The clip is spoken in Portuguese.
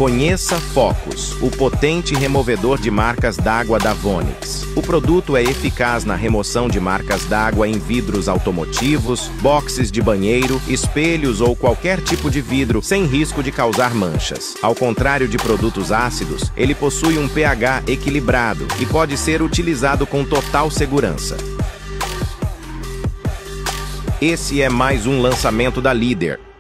Conheça Focus, o potente removedor de marcas d'água da Vonix. O produto é eficaz na remoção de marcas d'água em vidros automotivos, boxes de banheiro, espelhos ou qualquer tipo de vidro, sem risco de causar manchas. Ao contrário de produtos ácidos, ele possui um pH equilibrado e pode ser utilizado com total segurança. Esse é mais um lançamento da Líder.